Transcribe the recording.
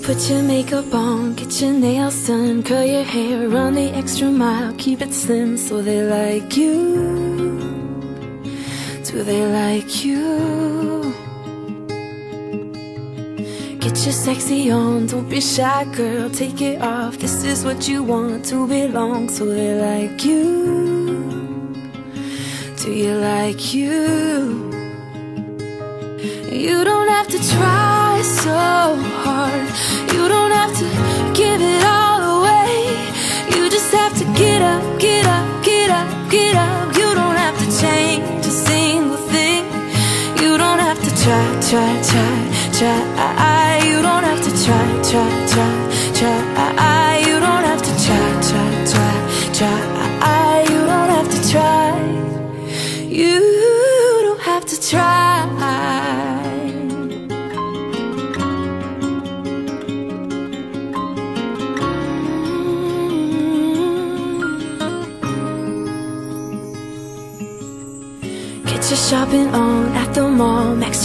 Put your makeup on, get your nails done, curl your hair, run the extra mile, keep it slim so they like you. Do they like you? Get your sexy on, don't be shy girl, take it off. This is what you want, to belong, so they like you. Do you like you? You don't have to try so hard, you don't have to give it all away. You just have to get up, get up, get up, get up. You don't have to change a single thing. You don't have to try, try, try, try. You don't have to try, try, try, try. You don't have to try, try, try, try. You don't have to try. You don't have to try. Get your shopping on at the mall, max